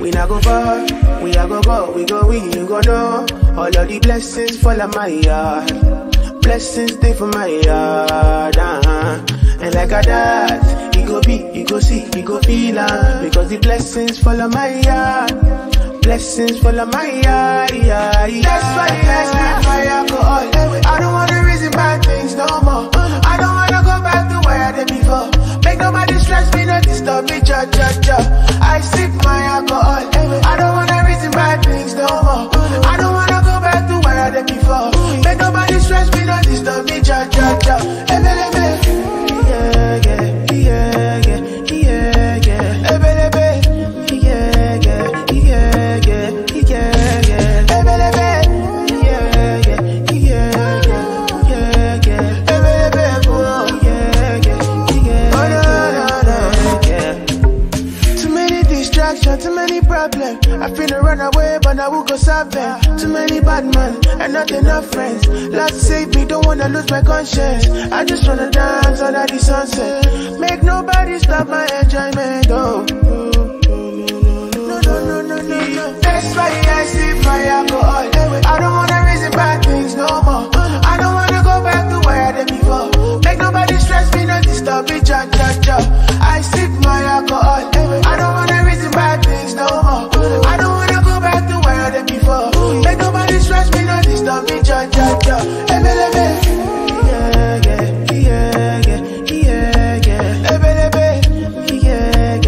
we not go far. We are go, we go win, you go know. All of the blessings fall on my yard. Blessings stay for my yard, And like a that, you go be, you go see, you go feel because the blessings fall on my yard. Blessings fall on my yard, That's why I sip my alcohol. I don't wanna reason bad things no more. I don't wanna go back to where I did before. Make nobody stress me, not disturb me, cha. I sip my alcohol. I don't wanna reason bad things no more. I don't wanna go back to where I did before. Make nobody stress me, not disturb me, cha. Ebélébé, yeah. Ebélébé, too many problems. I finna run away, but I will go solve them. Too many bad men and not enough friends. Lord save me, don't wanna lose my conscience. I just wanna dance under the sunset. Make nobody stop my enjoyment. Oh. No. That's why I sip my alcohol. I don't wanna reason bad things no more. I don't wanna go back to where I did before. Make nobody stress me, not disturb me, cha. I sip my alcohol. I don't wanna reason bad things no more. I don't wanna go back to where I did before. Make nobody stress me, not disturb me, cha. Ebélébé, yeah. Ebélébé, yeah.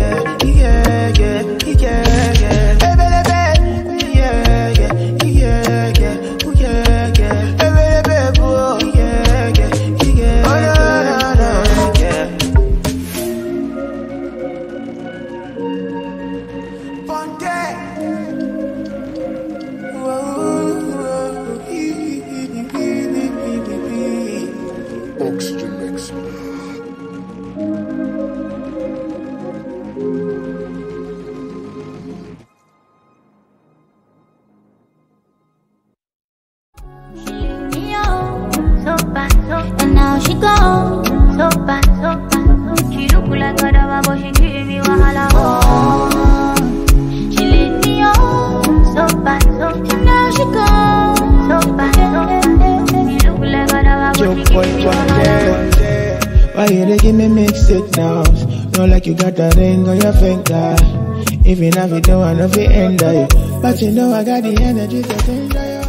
And now she gone, so bad. She look like a dava, but she give me wahala. Oh, she let me on, so bad. And now she gone, so bad. She look like a dava, but she give me wahala. Why you dey give me mixed signals? Know like you got that ring on your finger. Even if you don't want to be end you, but you know I got the energy to enjoy you.